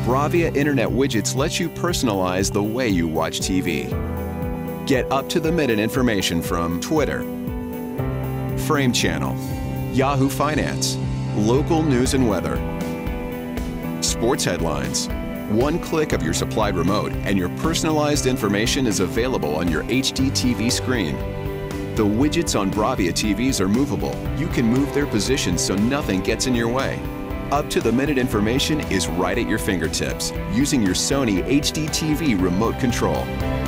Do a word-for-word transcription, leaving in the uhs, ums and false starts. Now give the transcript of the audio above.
BRAVIA Internet Widgets lets you personalize the way you watch T V. Get up-to-the-minute information from Twitter, Frame Channel, Yahoo Finance, local news and weather, sports headlines. One click of your supplied remote and your personalized information is available on your H D T V screen. The widgets on BRAVIA T Vs are movable. You can move their position so nothing gets in your way. Up-to-the-minute information is right at your fingertips using your Sony H D T V remote control.